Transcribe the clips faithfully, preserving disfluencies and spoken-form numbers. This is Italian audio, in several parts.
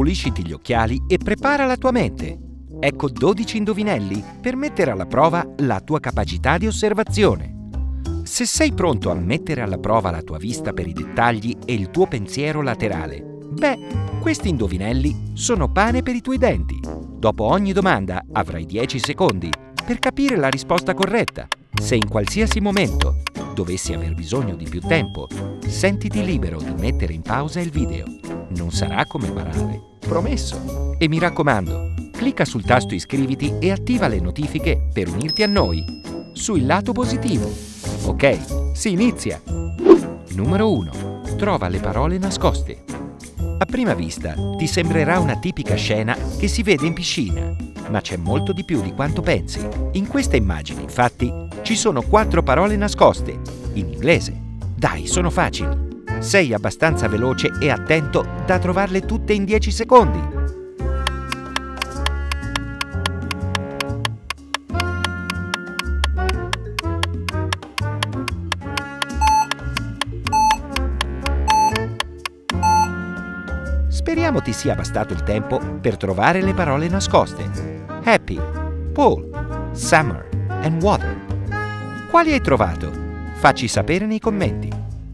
pulisciti gli occhiali e prepara la tua mente. Ecco dodici indovinelli per mettere alla prova la tua capacità di osservazione. Se sei pronto a mettere alla prova la tua vista per i dettagli e il tuo pensiero laterale, beh, questi indovinelli sono pane per i tuoi denti. Dopo ogni domanda avrai dieci secondi per capire la risposta corretta. Se in qualsiasi momento dovessi aver bisogno di più tempo, sentiti libero di mettere in pausa il video. Non sarà come barare, promesso. E mi raccomando, clicca sul tasto iscriviti e attiva le notifiche per unirti a noi. Sul lato positivo. Ok, si inizia! Numero uno. Trova le parole nascoste. A prima vista ti sembrerà una tipica scena che si vede in piscina, ma c'è molto di più di quanto pensi. In questa immagine, infatti, ci sono quattro parole nascoste, in inglese. Dai, sono facili. Sei abbastanza veloce e attento da trovarle tutte in dieci secondi. Speriamo ti sia bastato il tempo per trovare le parole nascoste. Happy, pool, summer and water. Quali hai trovato? Facci sapere nei commenti.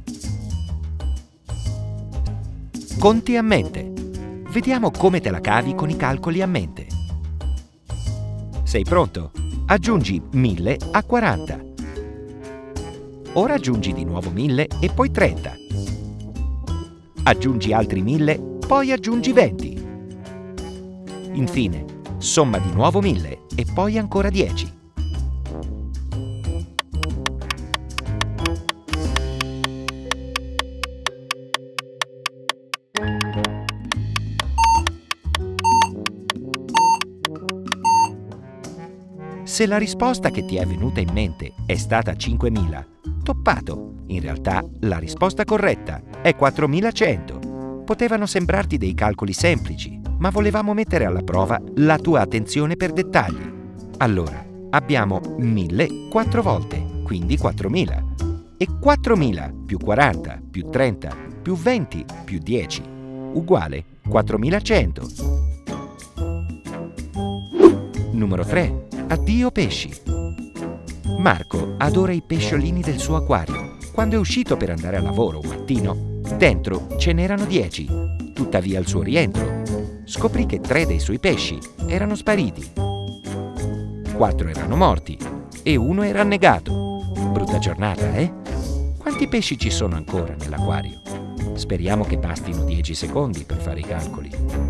Conti a mente. Vediamo come te la cavi con i calcoli a mente. Sei pronto? Aggiungi mille a quaranta. Ora aggiungi di nuovo mille e poi trenta. Aggiungi altri mille, poi aggiungi venti. Infine, somma di nuovo mille e poi ancora dieci. Se la risposta che ti è venuta in mente è stata cinquemila, toppato. In realtà la risposta corretta è quattromilacento. Potevano sembrarti dei calcoli semplici, ma volevamo mettere alla prova la tua attenzione per dettagli. Allora, abbiamo mille quattro volte, quindi quattromila. E quattromila più quaranta più trenta più venti più dieci uguale quattromilacento. Numero tre. Addio pesci. Marco adora i pesciolini del suo acquario. Quando è uscito per andare a lavoro un mattino, dentro ce n'erano dieci. Tuttavia al suo rientro scoprì che tre dei suoi pesci erano spariti. Quattro erano morti e uno era annegato. Brutta giornata, eh? Quanti pesci ci sono ancora nell'acquario? Speriamo che bastino dieci secondi per fare i calcoli.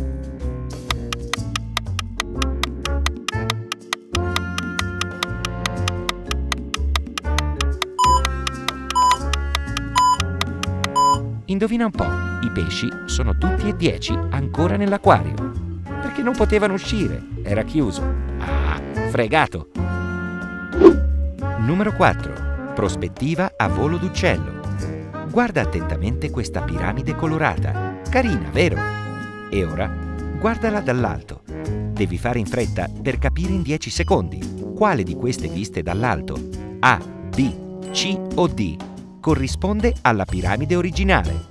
Indovina un po', i pesci sono tutti e dieci ancora nell'acquario. Perché non potevano uscire, era chiuso. Ah, fregato! Numero quattro. Prospettiva a volo d'uccello. Guarda attentamente questa piramide colorata. Carina, vero? E ora, guardala dall'alto. Devi fare in fretta per capire in dieci secondi quale di queste viste dall'alto, A, B, C o D, corrisponde alla piramide originale.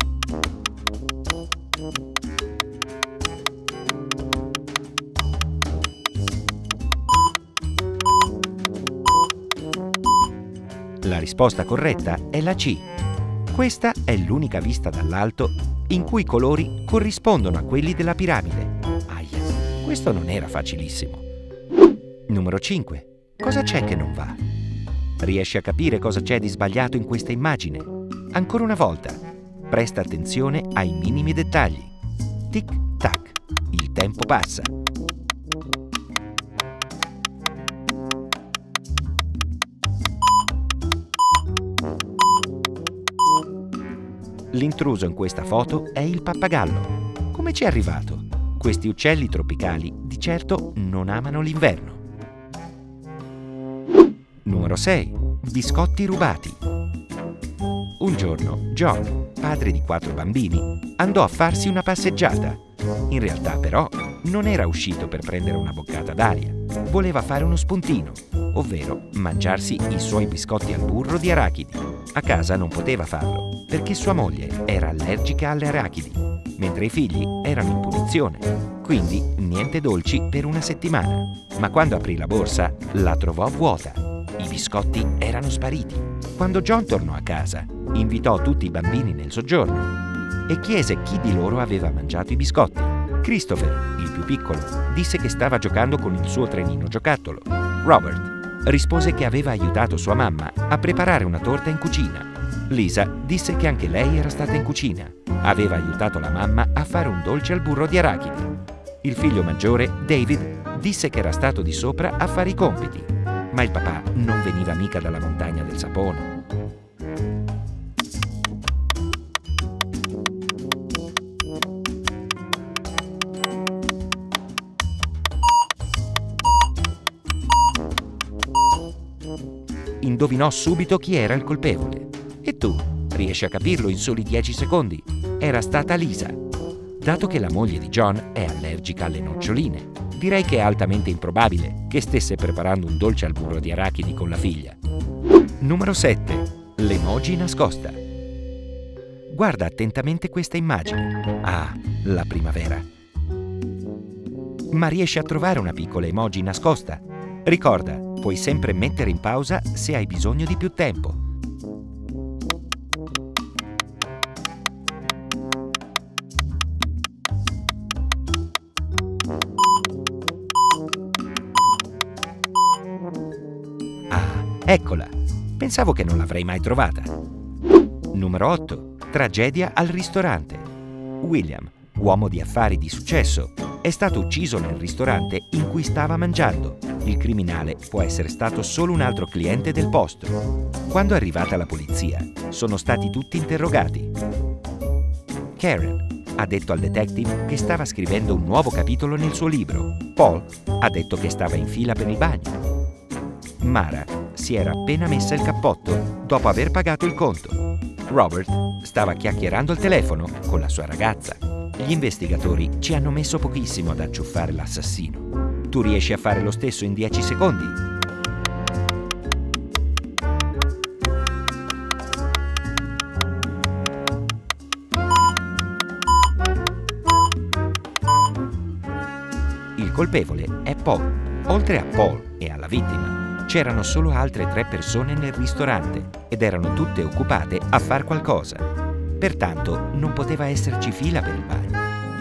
La risposta corretta è la C. Questa è l'unica vista dall'alto in cui i colori corrispondono a quelli della piramide. Aia, questo non era facilissimo. Numero cinque. Cosa c'è che non va? Riesci a capire cosa c'è di sbagliato in questa immagine? Ancora una volta, presta attenzione ai minimi dettagli. Tic-tac, il tempo passa. L'intruso in questa foto è il pappagallo. Come ci è arrivato? Questi uccelli tropicali di certo non amano l'inverno. Numero sei. Biscotti rubati. Un giorno John, padre di quattro bambini, andò a farsi una passeggiata. In realtà però non era uscito per prendere una boccata d'aria. Voleva fare uno spuntino. ovvero mangiarsi i suoi biscotti al burro di arachidi. A casa non poteva farlo, perché sua moglie era allergica alle arachidi, mentre i figli erano in punizione. Quindi niente dolci per una settimana. Ma quando aprì la borsa, la trovò vuota. I biscotti erano spariti. Quando John tornò a casa, invitò tutti i bambini nel soggiorno e chiese chi di loro aveva mangiato i biscotti. Christopher, il più piccolo, disse che stava giocando con il suo trenino giocattolo. Robert rispose che aveva aiutato sua mamma a preparare una torta in cucina. Lisa disse che anche lei era stata in cucina. Aveva aiutato la mamma a fare un dolce al burro di arachidi. Il figlio maggiore, David, disse che era stato di sopra a fare i compiti. Ma il papà non veniva mica dalla montagna del sapone. Indovinò subito chi era il colpevole. E tu riesci a capirlo in soli dieci secondi? Era stata Lisa. Dato che la moglie di John è allergica alle noccioline, direi che è altamente improbabile che stesse preparando un dolce al burro di arachidi con la figlia. Numero sette. L'emoji nascosta. Guarda attentamente questa immagine. Ah, la primavera. Ma riesci a trovare una piccola emoji nascosta? Ricorda, puoi sempre mettere in pausa se hai bisogno di più tempo. Ah, eccola! Pensavo che non l'avrei mai trovata. Numero otto. Tragedia al ristorante. William, uomo di affari di successo, è stato ucciso nel ristorante in cui stava mangiando. Il criminale può essere stato solo un altro cliente del posto. Quando è arrivata la polizia, sono stati tutti interrogati. Karen ha detto al detective che stava scrivendo un nuovo capitolo nel suo libro. Paul ha detto che stava in fila per il bagno. Mara si era appena messa il cappotto dopo aver pagato il conto. Robert stava chiacchierando al telefono con la sua ragazza. Gli investigatori ci hanno messo pochissimo ad acciuffare l'assassino. Tu riesci a fare lo stesso in dieci secondi? Il colpevole è Paul. Oltre a Paul e alla vittima, c'erano solo altre tre persone nel ristorante ed erano tutte occupate a far qualcosa. Pertanto non poteva esserci fila per il bagno.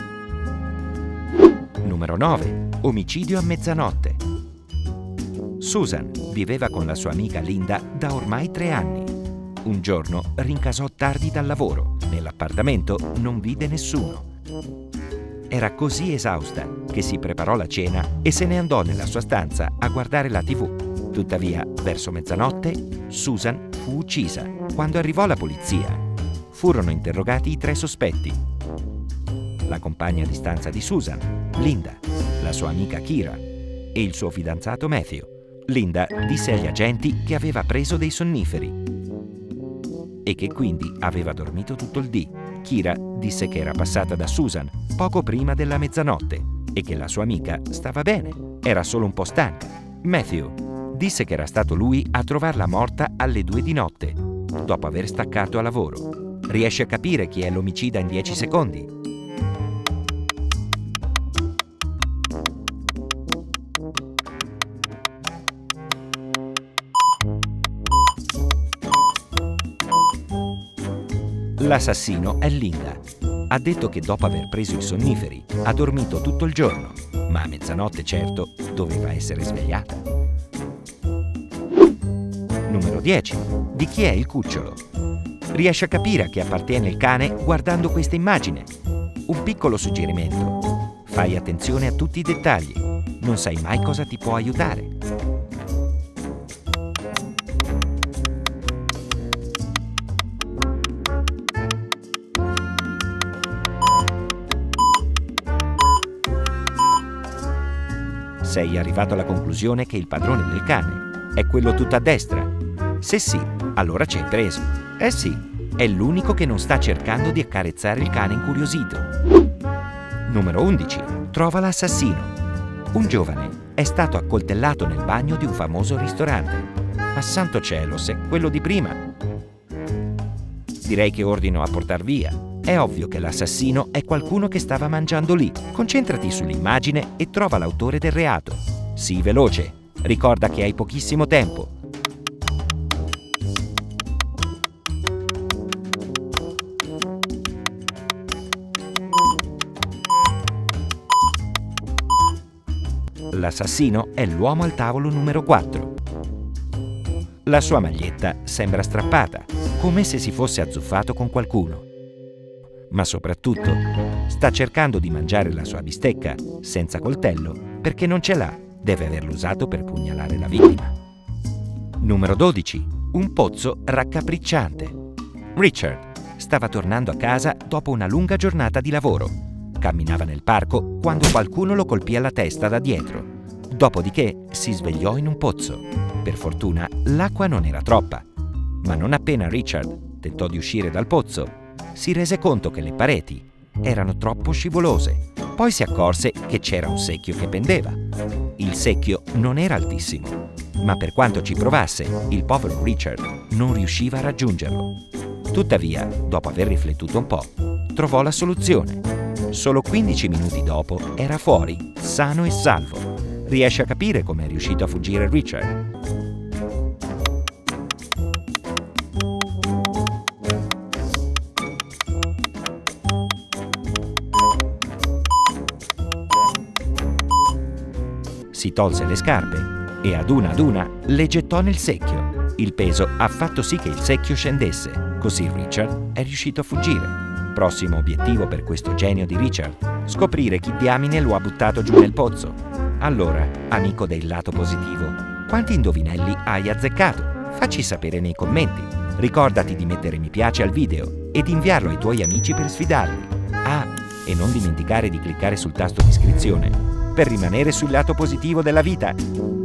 Numero nove. Omicidio a mezzanotte. Susan viveva con la sua amica Linda da ormai tre anni. Un giorno rincasò tardi dal lavoro. Nell'appartamento non vide nessuno. Era così esausta che si preparò la cena e se ne andò nella sua stanza a guardare la tivù. Tuttavia, verso mezzanotte, Susan fu uccisa. Quando arrivò la polizia, furono interrogati i tre sospetti. La compagna di stanza di Susan, Linda, la sua amica Kira e il suo fidanzato Matthew. Linda disse agli agenti che aveva preso dei sonniferi e che quindi aveva dormito tutto il dì. Kira disse che era passata da Susan poco prima della mezzanotte e che la sua amica stava bene, era solo un po' stanca. Matthew disse che era stato lui a trovarla morta alle due di notte, dopo aver staccato a lavoro. Riesci a capire chi è l'omicida in dieci secondi? L'assassino è Linda. Ha detto che dopo aver preso i sonniferi ha dormito tutto il giorno, ma a mezzanotte certo doveva essere svegliata. Numero dieci. Di chi è il cucciolo? Riesci a capire a chi appartiene il cane guardando questa immagine? Un piccolo suggerimento. Fai attenzione a tutti i dettagli. Non sai mai cosa ti può aiutare. Sei arrivato alla conclusione che il padrone del cane è quello tutto a destra? Se sì, allora ci hai preso. Eh sì, è l'unico che non sta cercando di accarezzare il cane incuriosito. Numero undici. Trova l'assassino. Un giovane è stato accoltellato nel bagno di un famoso ristorante. Ma santo cielo, se è quello di prima! Direi che ordino a portar via. È ovvio che l'assassino è qualcuno che stava mangiando lì. Concentrati sull'immagine e trova l'autore del reato. Sii veloce. Ricorda che hai pochissimo tempo. L'assassino è l'uomo al tavolo numero quattro. La sua maglietta sembra strappata, come se si fosse azzuffato con qualcuno. Ma soprattutto sta cercando di mangiare la sua bistecca senza coltello perché non ce l'ha, deve averlo usato per pugnalare la vittima. Numero dodici. Un pozzo raccapricciante. Richard stava tornando a casa dopo una lunga giornata di lavoro. Camminava nel parco quando qualcuno lo colpì alla testa da dietro. Dopodiché si svegliò in un pozzo. Per fortuna l'acqua non era troppa. Ma non appena Richard tentò di uscire dal pozzo, si rese conto che le pareti erano troppo scivolose. Poi si accorse che c'era un secchio che pendeva. Il secchio non era altissimo, ma per quanto ci provasse, il povero Richard non riusciva a raggiungerlo. Tuttavia, dopo aver riflettuto un po', trovò la soluzione. Solo quindici minuti dopo era fuori, sano e salvo. Riesci a capire come è riuscito a fuggire Richard? Si tolse le scarpe e ad una ad una le gettò nel secchio. Il peso ha fatto sì che il secchio scendesse, così Richard è riuscito a fuggire. Prossimo obiettivo per questo genio di Richard: scoprire chi diamine lo ha buttato giù nel pozzo. Allora, amico del lato positivo, quanti indovinelli hai azzeccato? Facci sapere nei commenti. Ricordati di mettere mi piace al video e di inviarlo ai tuoi amici per sfidarli. Ah, e non dimenticare di cliccare sul tasto di iscrizione per rimanere sul lato positivo della vita.